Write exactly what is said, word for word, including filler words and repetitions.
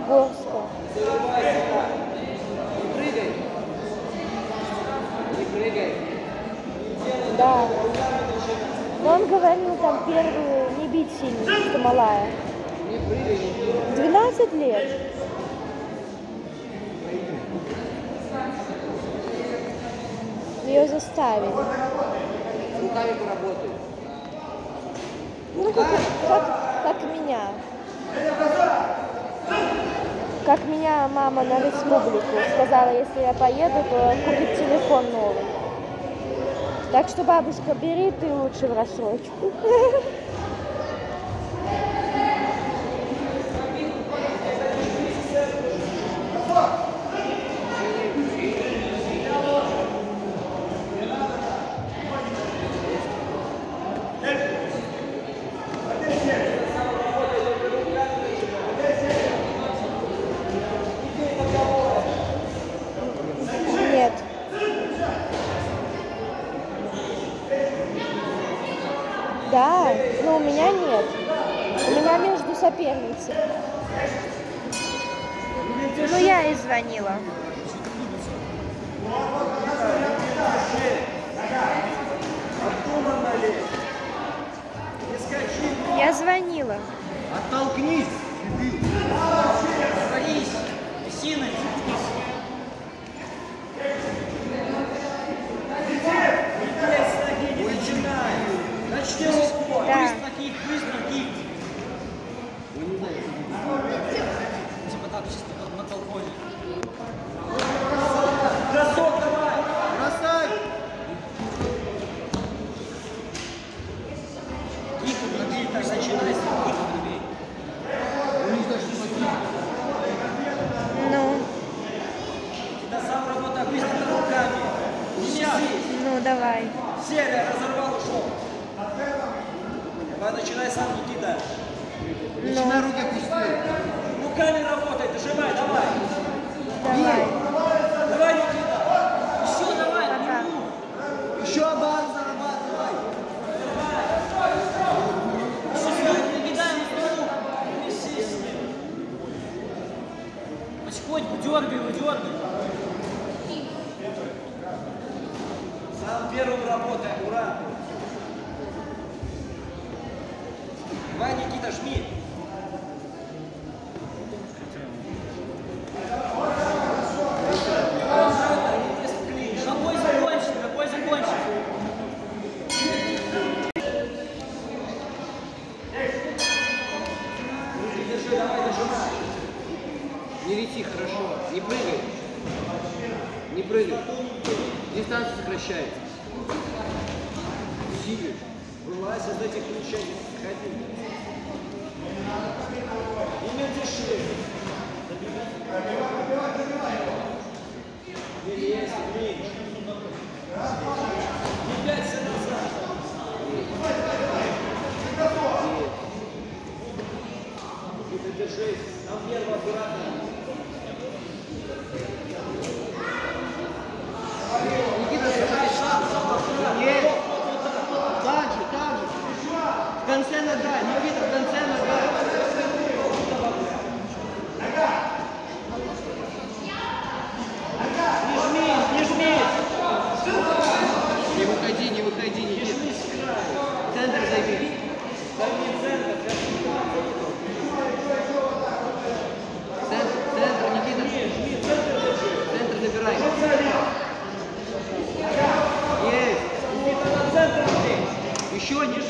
Магнитогорска. Не прыгай. Не прыгай. Да. Но он говорил там первую не бить сильно, что малая. Не прыгай, не прыгай. двенадцать лет. Ее заставили. Руками поработай. Ну, как, как, как меня. Как меня мама на республику сказала, если я поеду, то купит телефон новый. Так что, бабушка, бери ты лучше в рассрочку. Нет. Да, но у меня нет. У меня между соперницами. Ну, я и звонила. Я звонила. Оттолкнись. Борись, Сина. Начнем спор. Да. Быстро кик, быстро кик. Типа так, чисто на толпоне. Бросок давай. Бросай. Кик, пробей, так начинай с кик, пробей. У них даже не смотри. Ну, Когда сам работай быстро руками. Сейчас. ну, давай. Серия, разорвал, ушел. Давай начинай сам, Никита. Начинай руки опусти. Руками работай, дожимай, давай. Давай. Давай, Никита. Еще давай. Пока. Еще бан зарабатывай. Все, не кидаем в Виси с ним. Потихоньку дергай его, дергай. Сам первым работай, ура. Давай, Никита, жми. Какой закончен, какой закончен. Держи, давай, дожимай. Не лети, хорошо. Не прыгай. Не прыгай. Дистанция сокращается. Усилишь. Вылазь из этих ключей. Ходи. Имя дыши. Не лезь, блин. Не пялься назад. Никита, держись. Там первый аккуратно. Никита, смотри. Есть. Так же, так же. В конце нога. Никита, в конце нога. Не жмись, не жмись. Не выходи, не выходи, Не Никита. жмись с края. Центр займи. Займи центр. Центр, центр, Никита. Жми, жми, центр держи. Центр набирай. Есть. Никита, на центр жми. Еще не